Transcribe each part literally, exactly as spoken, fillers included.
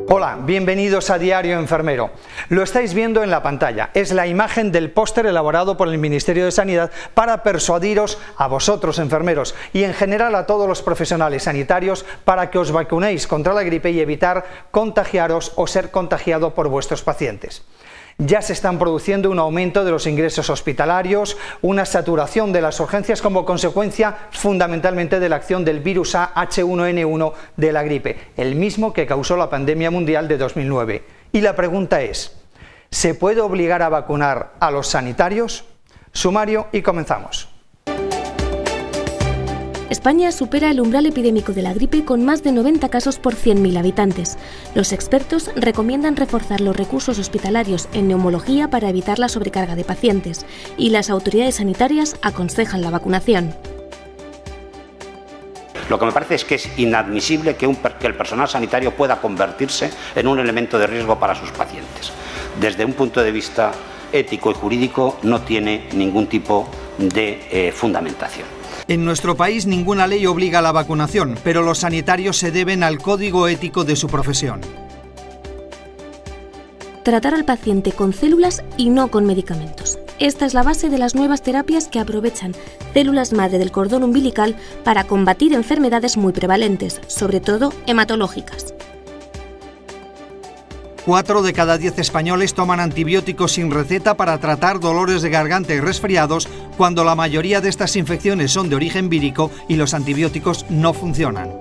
Hola, bienvenidos a Diario Enfermero. Lo estáis viendo en la pantalla. Es la imagen del póster elaborado por el Ministerio de Sanidad para persuadiros a vosotros, enfermeros, y en general a todos los profesionales sanitarios para que os vacunéis contra la gripe y evitar contagiaros o ser contagiado por vuestros pacientes. Ya se están produciendo un aumento de los ingresos hospitalarios, una saturación de las urgencias como consecuencia fundamentalmente de la acción del virus A H uno N uno de la gripe, el mismo que causó la pandemia mundial de dos mil nueve. Y la pregunta es, ¿se puede obligar a vacunar a los sanitarios? Sumario y comenzamos. España supera el umbral epidémico de la gripe con más de noventa casos por cien mil habitantes. Los expertos recomiendan reforzar los recursos hospitalarios en neumología para evitar la sobrecarga de pacientes y las autoridades sanitarias aconsejan la vacunación. Lo que me parece es que es inadmisible que, un, que el personal sanitario pueda convertirse en un elemento de riesgo para sus pacientes. Desde un punto de vista ético y jurídico no tiene ningún tipo de eh, fundamentación. En nuestro país ninguna ley obliga a la vacunación, pero los sanitarios se deben al código ético de su profesión. Tratar al paciente con células y no con medicamentos. Esta es la base de las nuevas terapias que aprovechan células madre del cordón umbilical para combatir enfermedades muy prevalentes, sobre todo hematológicas. Cuatro de cada diez españoles toman antibióticos sin receta para tratar dolores de garganta y resfriados, cuando la mayoría de estas infecciones son de origen vírico y los antibióticos no funcionan.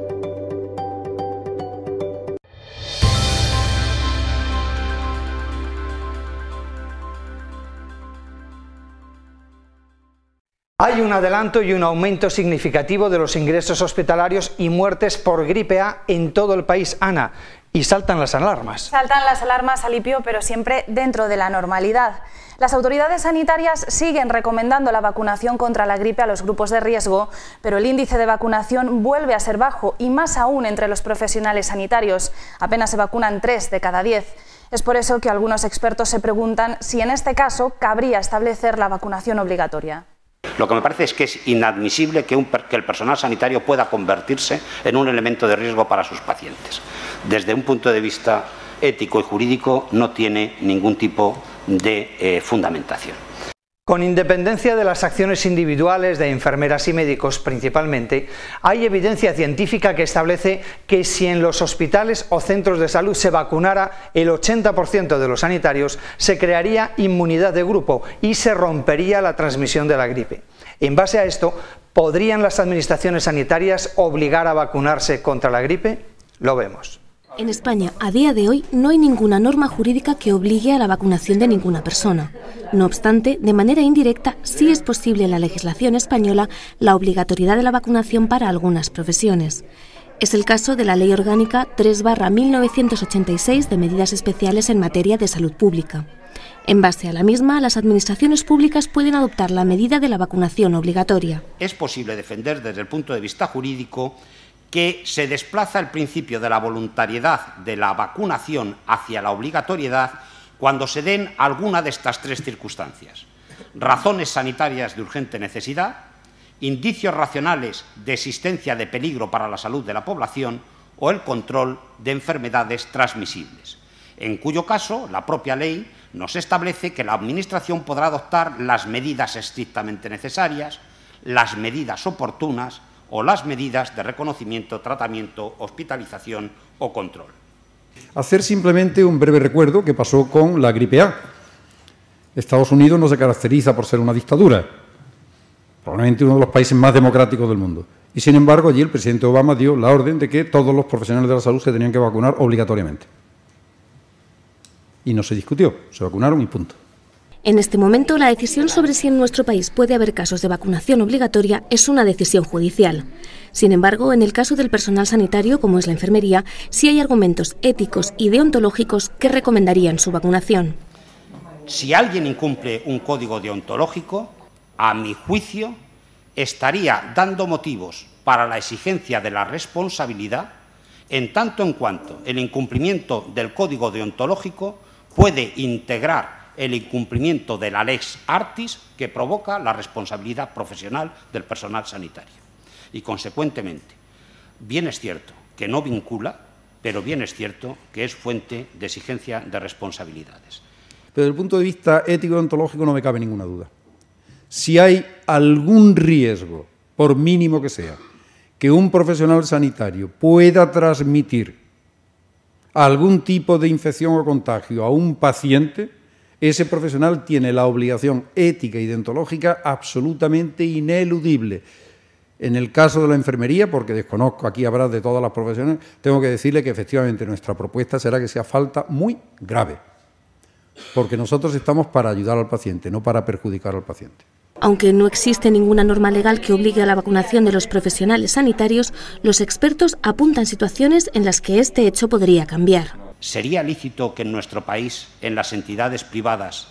Hay un adelanto y un aumento significativo de los ingresos hospitalarios y muertes por gripe A en todo el país, Ana, y saltan las alarmas. Saltan las alarmas, Alipio, pero siempre dentro de la normalidad. Las autoridades sanitarias siguen recomendando la vacunación contra la gripe a los grupos de riesgo, pero el índice de vacunación vuelve a ser bajo y más aún entre los profesionales sanitarios. Apenas se vacunan tres de cada diez. Es por eso que algunos expertos se preguntan si en este caso cabría establecer la vacunación obligatoria. Lo que me parece es que es inadmisible que, un, que el personal sanitario pueda convertirse en un elemento de riesgo para sus pacientes. Desde un punto de vista ético y jurídico no tiene ningún tipo de eh, fundamentación. Con independencia de las acciones individuales de enfermeras y médicos principalmente, hay evidencia científica que establece que si en los hospitales o centros de salud se vacunara el ochenta por ciento de los sanitarios, se crearía inmunidad de grupo y se rompería la transmisión de la gripe. En base a esto, ¿podrían las administraciones sanitarias obligar a vacunarse contra la gripe? Lo vemos. En España, a día de hoy, no hay ninguna norma jurídica que obligue a la vacunación de ninguna persona. No obstante, de manera indirecta, sí es posible en la legislación española la obligatoriedad de la vacunación para algunas profesiones. Es el caso de la Ley Orgánica tres barra mil novecientos ochenta y seis de medidas especiales en materia de salud pública. En base a la misma, las administraciones públicas pueden adoptar la medida de la vacunación obligatoria. Es posible defender desde el punto de vista jurídico que se desplaza el principio de la voluntariedad de la vacunación hacia la obligatoriedad cuando se den alguna de estas tres circunstancias: razones sanitarias de urgente necesidad, indicios racionales de existencia de peligro para la salud de la población o el control de enfermedades transmisibles, en cuyo caso la propia ley nos establece que la Administración podrá adoptar las medidas estrictamente necesarias, las medidas oportunas o las medidas de reconocimiento, tratamiento, hospitalización o control. Hacer simplemente un breve recuerdo que pasó con la gripe A. Estados Unidos no se caracteriza por ser una dictadura, probablemente uno de los países más democráticos del mundo. Y sin embargo, allí el presidente Obama dio la orden de que todos los profesionales de la salud se tenían que vacunar obligatoriamente. Y no se discutió, se vacunaron y punto. En este momento, la decisión sobre si en nuestro país puede haber casos de vacunación obligatoria es una decisión judicial. Sin embargo, en el caso del personal sanitario, como es la enfermería, sí hay argumentos éticos y deontológicos que recomendarían su vacunación. Si alguien incumple un código deontológico, a mi juicio, estaría dando motivos para la exigencia de la responsabilidad, en tanto en cuanto el incumplimiento del código deontológico puede integrar el incumplimiento de la lex artis que provoca la responsabilidad profesional del personal sanitario. Y, consecuentemente, bien es cierto que no vincula, pero bien es cierto que es fuente de exigencia de responsabilidades. Pero desde el punto de vista ético-ontológico no me cabe ninguna duda. Si hay algún riesgo, por mínimo que sea, que un profesional sanitario pueda transmitir algún tipo de infección o contagio a un paciente, ese profesional tiene la obligación ética y deontológica absolutamente ineludible. En el caso de la enfermería, porque desconozco, aquí habrá de todas las profesiones, tengo que decirle que efectivamente nuestra propuesta será que sea falta muy grave, porque nosotros estamos para ayudar al paciente, no para perjudicar al paciente. Aunque no existe ninguna norma legal que obligue a la vacunación de los profesionales sanitarios, los expertos apuntan situaciones en las que este hecho podría cambiar. ¿Sería lícito que en nuestro país, en las entidades privadas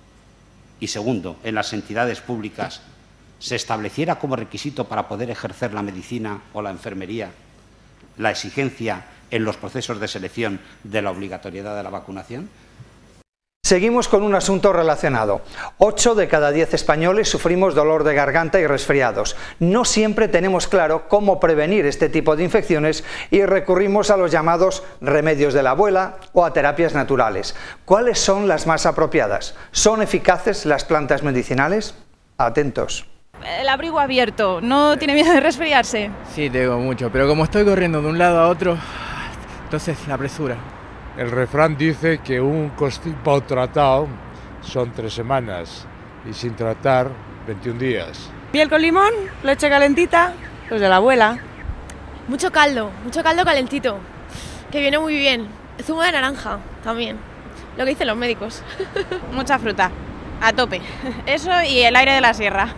y, segundo, en las entidades públicas, se estableciera como requisito para poder ejercer la medicina o la enfermería la exigencia en los procesos de selección de la obligatoriedad de la vacunación? Seguimos con un asunto relacionado. ocho de cada diez españoles sufrimos dolor de garganta y resfriados. No siempre tenemos claro cómo prevenir este tipo de infecciones y recurrimos a los llamados remedios de la abuela o a terapias naturales. ¿Cuáles son las más apropiadas? ¿Son eficaces las plantas medicinales? Atentos. El abrigo abierto, ¿no tiene miedo de resfriarse? Sí, tengo mucho, pero como estoy corriendo de un lado a otro, entonces la apresura. El refrán dice que un constipado tratado son tres semanas y sin tratar veintiún días. Miel con limón, leche calentita, los de la abuela. Mucho caldo, mucho caldo calentito, que viene muy bien. Zumo de naranja también, lo que dicen los médicos. Mucha fruta, a tope. Eso y el aire de la sierra.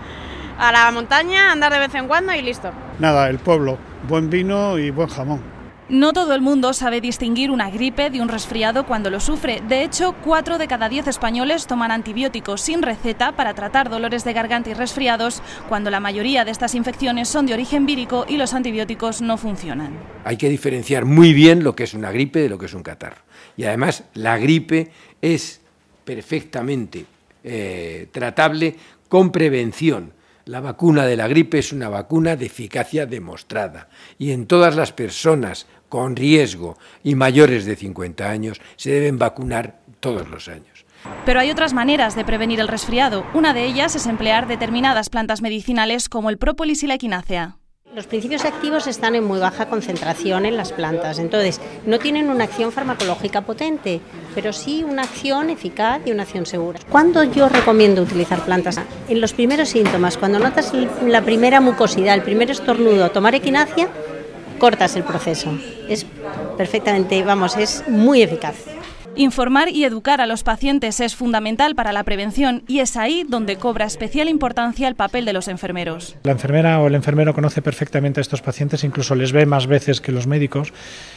A la montaña, andar de vez en cuando y listo. Nada, el pueblo, buen vino y buen jamón. No todo el mundo sabe distinguir una gripe de un resfriado cuando lo sufre. De hecho, cuatro de cada diez españoles toman antibióticos sin receta para tratar dolores de garganta y resfriados, cuando la mayoría de estas infecciones son de origen vírico y los antibióticos no funcionan. Hay que diferenciar muy bien lo que es una gripe de lo que es un catarro. Y además, la gripe es perfectamente eh, tratable con prevención. La vacuna de la gripe es una vacuna de eficacia demostrada y en todas las personas con riesgo y mayores de cincuenta años se deben vacunar todos los años. Pero hay otras maneras de prevenir el resfriado. Una de ellas es emplear determinadas plantas medicinales como el própolis y la equinácea. Los principios activos están en muy baja concentración en las plantas, entonces no tienen una acción farmacológica potente, pero sí una acción eficaz y una acción segura. ¿Cuándo yo recomiendo utilizar plantas? En los primeros síntomas, cuando notas la primera mucosidad, el primer estornudo, tomar equinacia, cortas el proceso. Es perfectamente, vamos, es muy eficaz. Informar y educar a los pacientes es fundamental para la prevención y es ahí donde cobra especial importancia el papel de los enfermeros. La enfermera o el enfermero conoce perfectamente a estos pacientes, incluso les ve más veces que los médicos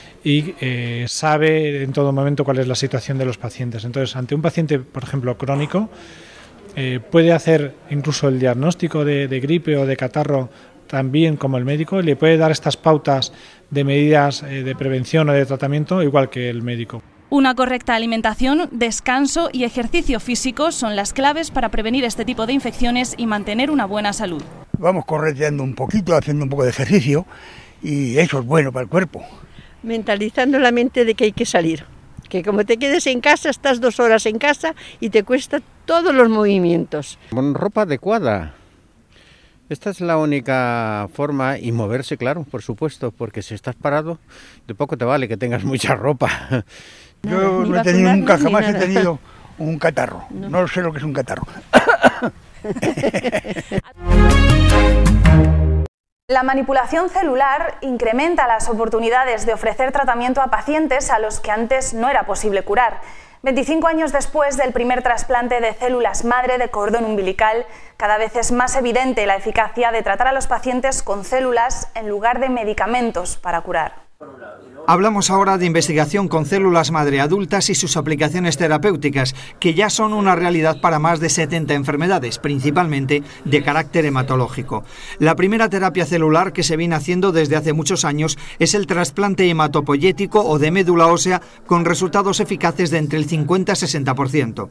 y eh, sabe en todo momento cuál es la situación de los pacientes. Entonces, ante un paciente, por ejemplo, crónico, eh, puede hacer incluso el diagnóstico de, de gripe o de catarro también como el médico, y le puede dar estas pautas de medidas eh, de prevención o de tratamiento igual que el médico. Una correcta alimentación, descanso y ejercicio físico son las claves para prevenir este tipo de infecciones y mantener una buena salud. Vamos correteando un poquito, haciendo un poco de ejercicio y eso es bueno para el cuerpo. Mentalizando la mente de que hay que salir, que como te quedes en casa, estás dos horas en casa y te cuesta todos los movimientos. Con ropa adecuada. Esta es la única forma, y moverse, claro, por supuesto, porque si estás parado, de poco te vale que tengas mucha ropa. Yo no he tenido nunca, jamás he tenido un catarro, no, no sé lo que es un catarro. La manipulación celular incrementa las oportunidades de ofrecer tratamiento a pacientes a los que antes no era posible curar. veinticinco años después del primer trasplante de células madre de cordón umbilical, cada vez es más evidente la eficacia de tratar a los pacientes con células en lugar de medicamentos para curar. Hablamos ahora de investigación con células madre adultas y sus aplicaciones terapéuticas, que ya son una realidad para más de setenta enfermedades, principalmente de carácter hematológico. La primera terapia celular que se viene haciendo desde hace muchos años es el trasplante hematopoyético o de médula ósea, con resultados eficaces de entre el cincuenta y sesenta por ciento.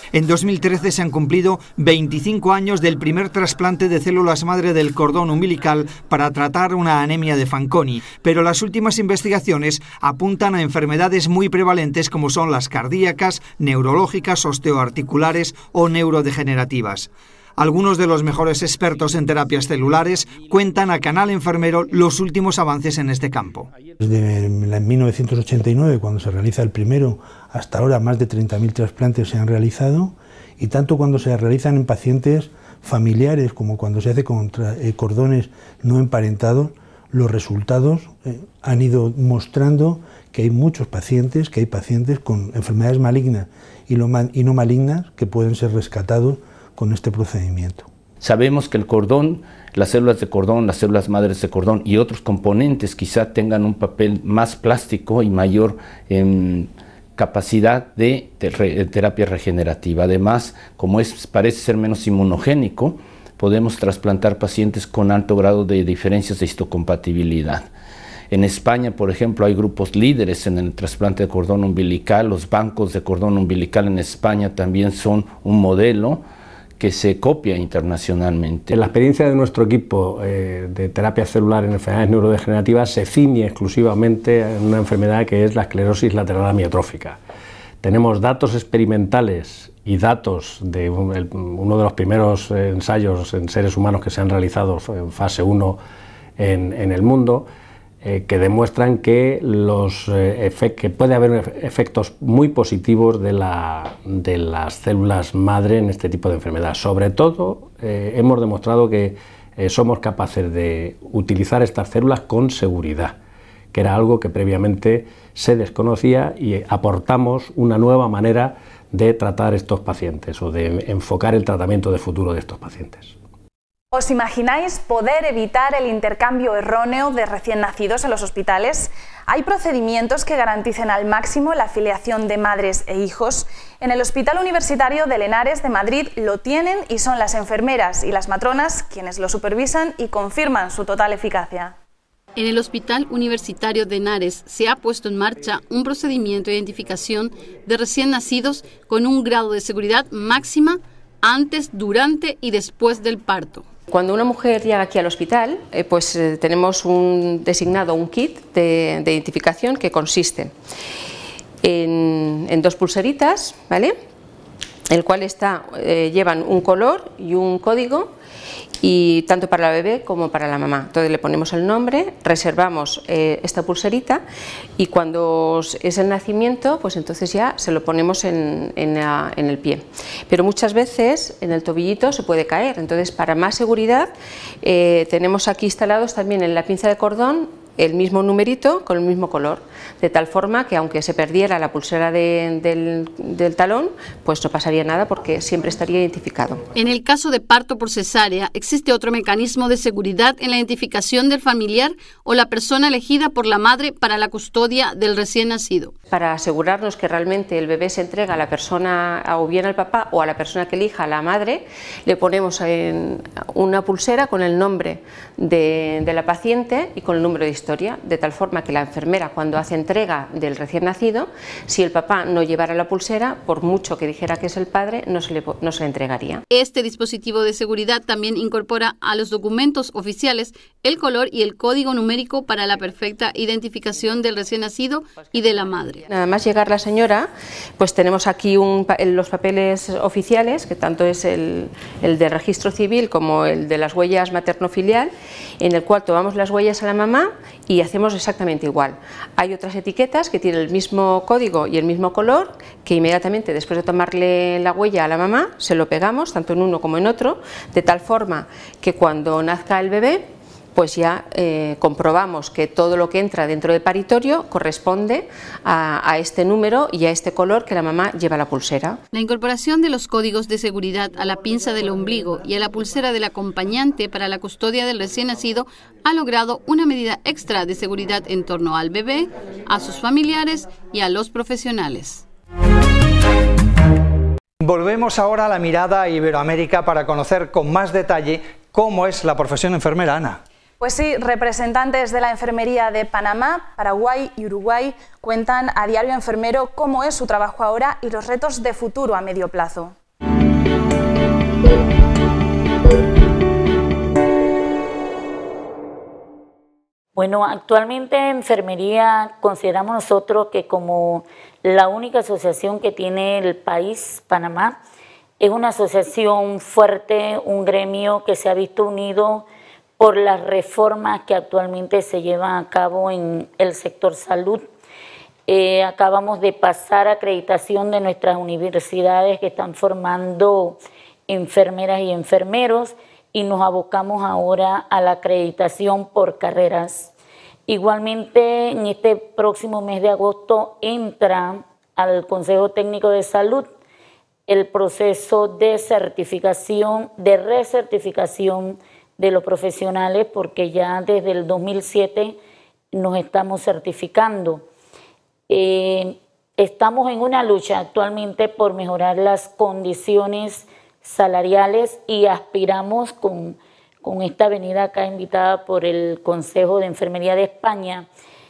En dos mil trece se han cumplido veinticinco años del primer trasplante de células madre del cordón umbilical para tratar una anemia de Fanconi, pero las últimas investigaciones apuntan a enfermedades muy prevalentes como son las cardíacas, neurológicas, osteoarticulares o neurodegenerativas. Algunos de los mejores expertos en terapias celulares cuentan a Canal Enfermero los últimos avances en este campo. Desde mil novecientos ochenta y nueve, cuando se realiza el primero, hasta ahora más de treinta mil trasplantes se han realizado, y tanto cuando se realizan en pacientes familiares como cuando se hace con eh, cordones no emparentados, los resultados eh, han ido mostrando que hay muchos pacientes, que hay pacientes con enfermedades malignas y, lo, y no malignas que pueden ser rescatados con este procedimiento. Sabemos que el cordón, las células de cordón, las células madres de cordón y otros componentes quizá tengan un papel más plástico y mayor eh, capacidad de, de, re, de terapia regenerativa. Además, como es, parece ser menos inmunogénico, podemos trasplantar pacientes con alto grado de diferencias de histocompatibilidad. En España, por ejemplo, hay grupos líderes en el trasplante de cordón umbilical. Los bancos de cordón umbilical en España también son un modelo que se copia internacionalmente. En la experiencia de nuestro equipo eh, de terapia celular en enfermedades neurodegenerativas se ciñe exclusivamente en una enfermedad que es la esclerosis lateral amiotrófica. Tenemos datos experimentales y datos de un, el, uno de los primeros ensayos en seres humanos que se han realizado en fase uno en, en el mundo, Eh, que demuestran que, los, eh, que puede haber efectos muy positivos de, la, de las células madre en este tipo de enfermedad. Sobre todo, eh, hemos demostrado que eh, somos capaces de utilizar estas células con seguridad, que era algo que previamente se desconocía, y aportamos una nueva manera de tratar estos pacientes o de enfocar el tratamiento de futuro de estos pacientes. ¿Os imagináis poder evitar el intercambio erróneo de recién nacidos en los hospitales? ¿Hay procedimientos que garanticen al máximo la filiación de madres e hijos? En el Hospital Universitario de Henares de Madrid lo tienen y son las enfermeras y las matronas quienes lo supervisan y confirman su total eficacia. En el Hospital Universitario de Henares se ha puesto en marcha un procedimiento de identificación de recién nacidos con un grado de seguridad máxima antes, durante y después del parto. Cuando una mujer llega aquí al hospital, eh, pues eh, tenemos un designado un kit de, de identificación que consiste en, en dos pulseritas, ¿vale? El cual está, eh, llevan un color y un código, y tanto para la bebé como para la mamá. Entonces le ponemos el nombre, reservamos eh, esta pulserita, y cuando es el nacimiento, pues entonces ya se lo ponemos en, en, la, en el pie. Pero muchas veces en el tobillito se puede caer, entonces para más seguridad eh, tenemos aquí instalados también en la pinza de cordón el mismo numerito con el mismo color, de tal forma que aunque se perdiera la pulsera de, del, del talón, pues no pasaría nada porque siempre estaría identificado. En el caso de parto por cesárea, ¿existe otro mecanismo de seguridad en la identificación del familiar o la persona elegida por la madre para la custodia del recién nacido? Para asegurarnos que realmente el bebé se entrega a la persona, o bien al papá o a la persona que elija, a la madre, le ponemos en una pulsera con el nombre de, de la paciente y con el número de historia. Historia, de tal forma que la enfermera, cuando hace entrega del recién nacido, si el papá no llevara la pulsera, por mucho que dijera que es el padre, no se le, no se le entregaría. Este dispositivo de seguridad también incorpora a los documentos oficiales el color y el código numérico para la perfecta identificación del recién nacido y de la madre. Nada más llegar la señora, pues tenemos aquí un, los papeles oficiales, que tanto es el, el de registro civil como el de las huellas materno-filial, en el cual tomamos las huellas a la mamá y hacemos exactamente igual. Hay otras etiquetas que tienen el mismo código y el mismo color, que inmediatamente después de tomarle la huella a la mamá se lo pegamos tanto en uno como en otro, de tal forma que cuando nazca el bebé, pues ya eh, comprobamos que todo lo que entra dentro del paritorio corresponde a, a este número y a este color que la mamá lleva la pulsera. La incorporación de los códigos de seguridad a la pinza del ombligo y a la pulsera del acompañante para la custodia del recién nacido ha logrado una medida extra de seguridad en torno al bebé, a sus familiares y a los profesionales. Volvemos ahora a la mirada a Iberoamérica para conocer con más detalle cómo es la profesión enfermera, Ana. Pues sí, representantes de la enfermería de Panamá, Paraguay y Uruguay cuentan a Diario Enfermero cómo es su trabajo ahora y los retos de futuro a medio plazo. Bueno, actualmente en enfermería consideramos nosotros que como la única asociación que tiene el país, Panamá, es una asociación fuerte, un gremio que se ha visto unido por las reformas que actualmente se llevan a cabo en el sector salud. Eh, acabamos de pasar acreditación de nuestras universidades que están formando enfermeras y enfermeros y nos abocamos ahora a la acreditación por carreras. Igualmente, en este próximo mes de agosto entra al Consejo Técnico de Salud el proceso de certificación, de recertificación de los profesionales, porque ya desde el dos mil siete nos estamos certificando. Eh, estamos en una lucha actualmente por mejorar las condiciones salariales y aspiramos con, con esta venida acá invitada por el Consejo de Enfermería de España,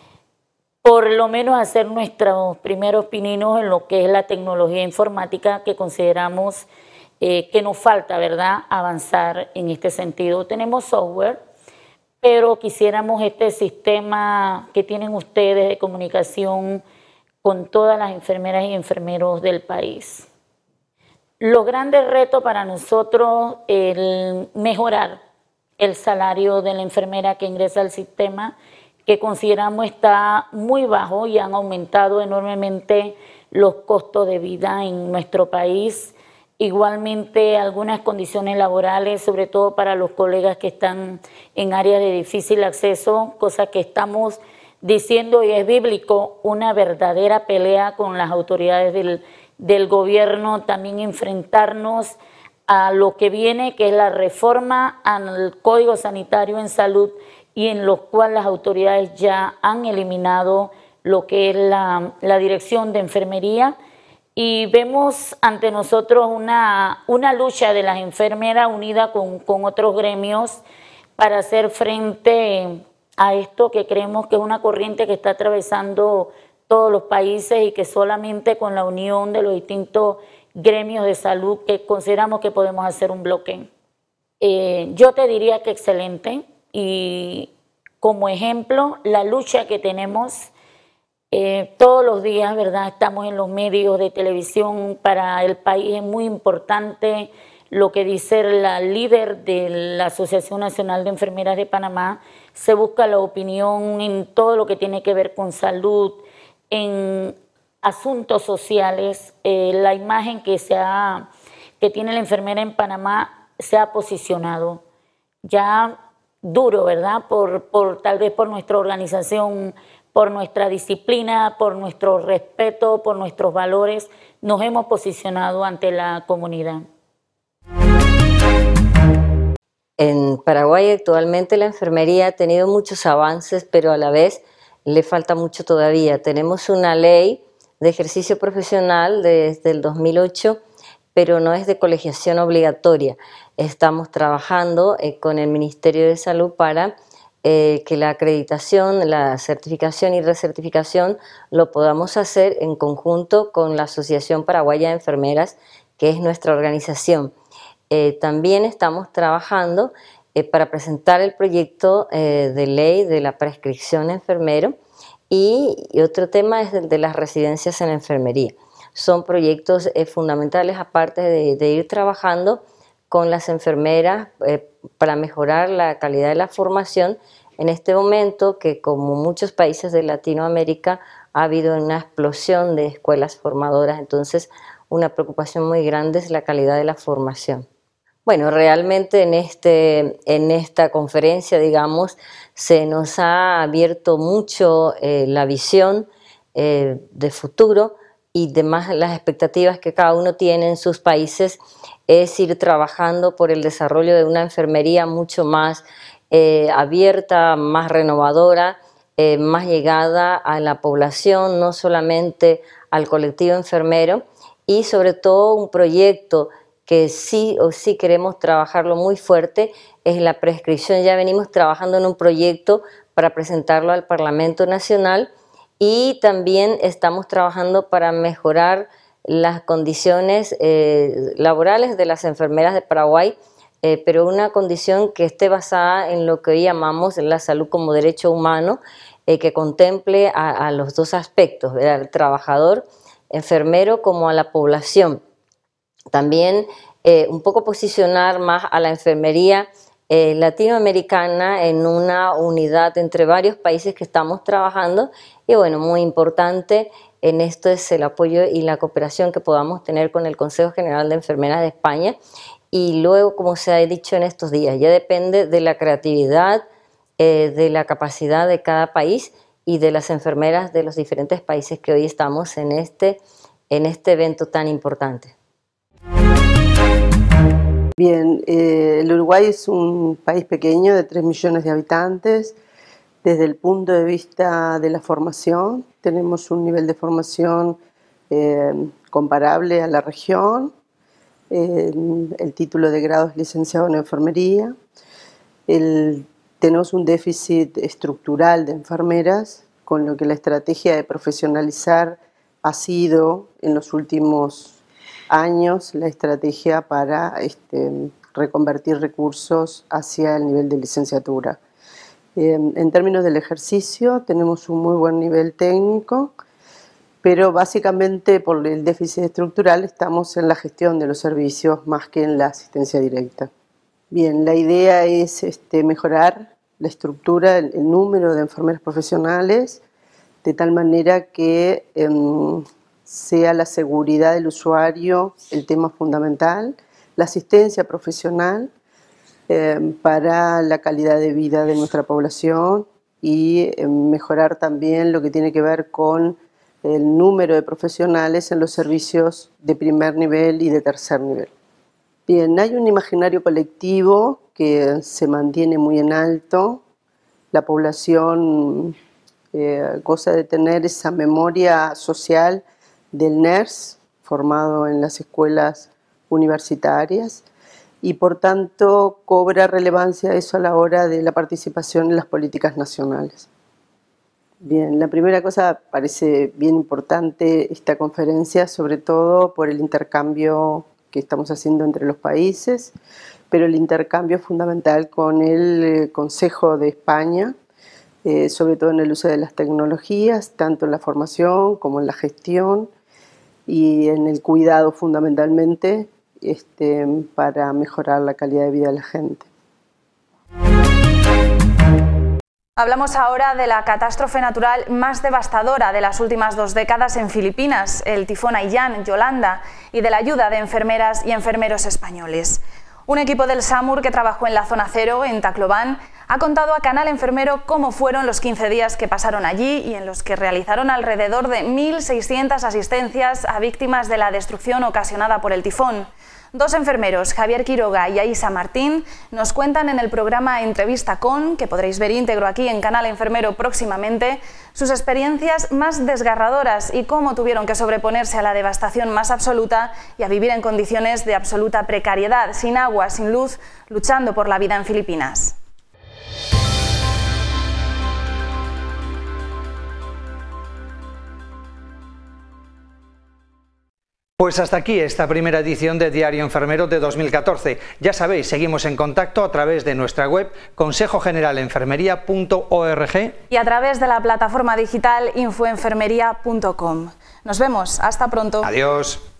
por lo menos hacer nuestros primeros pininos en lo que es la tecnología informática, que consideramos eh, que nos falta, ¿verdad?, avanzar en este sentido. Tenemos software, pero quisiéramos este sistema que tienen ustedes de comunicación con todas las enfermeras y enfermeros del país. Los grandes retos para nosotros es el mejorar el salario de la enfermera que ingresa al sistema, que consideramos está muy bajo y han aumentado enormemente los costos de vida en nuestro país. Igualmente algunas condiciones laborales, sobre todo para los colegas que están en áreas de difícil acceso, cosa que estamos diciendo y es bíblico, una verdadera pelea con las autoridades del, del gobierno, también enfrentarnos a lo que viene, que es la reforma al Código Sanitario en Salud, y en los cuales las autoridades ya han eliminado lo que es la, la dirección de enfermería, y vemos ante nosotros una, una lucha de las enfermeras unida con, con otros gremios para hacer frente a esto que creemos que es una corriente que está atravesando todos los países y que solamente con la unión de los distintos gremios de salud que consideramos que podemos hacer un bloque. Eh, yo te diría que excelente. Y como ejemplo, la lucha que tenemos eh, todos los días, ¿verdad? Estamos en los medios de televisión, para el país es muy importante lo que dice la líder de la Asociación Nacional de Enfermeras de Panamá. Se busca la opinión en todo lo que tiene que ver con salud, en asuntos sociales. Eh, la imagen que, se ha, que tiene la enfermera en Panamá se ha posicionado ya duro, ¿verdad? Por, por, tal vez por nuestra organización, por nuestra disciplina, por nuestro respeto, por nuestros valores, nos hemos posicionado ante la comunidad. En Paraguay actualmente la enfermería ha tenido muchos avances, pero a la vez le falta mucho todavía. Tenemos una ley de ejercicio profesional desde el dos mil ocho, pero no es de colegiación obligatoria. Estamos trabajando eh, con el Ministerio de Salud para eh, que la acreditación, la certificación y recertificación lo podamos hacer en conjunto con la Asociación Paraguaya de Enfermeras, que es nuestra organización. Eh, también estamos trabajando eh, para presentar el proyecto eh, de ley de la prescripción enfermero, y, y otro tema es el de las residencias en enfermería. Son proyectos eh, fundamentales, aparte de, de ir trabajando con las enfermeras eh, para mejorar la calidad de la formación en este momento que, como muchos países de Latinoamérica, ha habido una explosión de escuelas formadoras. Entonces, una preocupación muy grande es la calidad de la formación. Bueno, realmente en, este, en esta conferencia, digamos, se nos ha abierto mucho eh, la visión eh, de futuro, y demás las expectativas que cada uno tiene en sus países es ir trabajando por el desarrollo de una enfermería mucho más eh, abierta, más renovadora, eh, más llegada a la población, no solamente al colectivo enfermero, y sobre todo un proyecto que sí o sí queremos trabajarlo muy fuerte es la prescripción. Ya venimos trabajando en un proyecto para presentarlo al Parlamento Nacional y también estamos trabajando para mejorar las condiciones eh, laborales de las enfermeras de Paraguay, eh, pero una condición que esté basada en lo que hoy llamamos la salud como derecho humano, eh, que contemple a, a los dos aspectos, ¿verdad? Al trabajador, enfermero, como a la población. También eh, un poco posicionar más a la enfermería eh, latinoamericana en una unidad entre varios países que estamos trabajando y bueno, muy importante en esto es el apoyo y la cooperación que podamos tener con el Consejo General de Enfermeras de España y luego, como se ha dicho en estos días, ya depende de la creatividad, eh, de la capacidad de cada país y de las enfermeras de los diferentes países que hoy estamos en este, en este evento tan importante. Bien, eh, el Uruguay es un país pequeño de tres millones de habitantes. Desde el punto de vista de la formación, tenemos un nivel de formación eh, comparable a la región. Eh, el título de grado es licenciado en enfermería. El, tenemos un déficit estructural de enfermeras, con lo que la estrategia de profesionalizar ha sido en los últimos años la estrategia para este, reconvertir recursos hacia el nivel de licenciatura. Eh, en términos del ejercicio tenemos un muy buen nivel técnico, pero básicamente por el déficit estructural estamos en la gestión de los servicios más que en la asistencia directa. Bien, la idea es este, mejorar la estructura, el, el número de enfermeras profesionales, de tal manera que eh, sea la seguridad del usuario el tema fundamental, la asistencia profesional eh, para la calidad de vida de nuestra población y eh, mejorar también lo que tiene que ver con el número de profesionales en los servicios de primer nivel y de tercer nivel. Bien, hay un imaginario colectivo que se mantiene muy en alto, la población eh, goza de tener esa memoria social del N E R S, formado en las escuelas universitarias, y por tanto cobra relevancia eso a la hora de la participación en las políticas nacionales. Bien, la primera cosa, parece bien importante esta conferencia, sobre todo por el intercambio que estamos haciendo entre los países, pero el intercambio fundamental con el Consejo de España, eh, sobre todo en el uso de las tecnologías, tanto en la formación como en la gestión, y en el cuidado fundamentalmente este, para mejorar la calidad de vida de la gente. Hablamos ahora de la catástrofe natural más devastadora de las últimas dos décadas en Filipinas, el tifón Haiyan, Yolanda, y de la ayuda de enfermeras y enfermeros españoles. Un equipo del SAMUR que trabajó en la zona cero, en Tacloban, ha contado a Canal Enfermero cómo fueron los quince días que pasaron allí y en los que realizaron alrededor de mil seiscientas asistencias a víctimas de la destrucción ocasionada por el tifón. Dos enfermeros, Javier Quiroga y Aisa Martín, nos cuentan en el programa Entrevista con, que podréis ver íntegro aquí en Canal Enfermero próximamente, sus experiencias más desgarradoras y cómo tuvieron que sobreponerse a la devastación más absoluta y a vivir en condiciones de absoluta precariedad, sin agua, sin luz, luchando por la vida en Filipinas. Pues hasta aquí esta primera edición de Diario Enfermero de dos mil catorce. Ya sabéis, seguimos en contacto a través de nuestra web consejo general enfermería punto org y a través de la plataforma digital infoenfermería punto com. Nos vemos, hasta pronto. Adiós.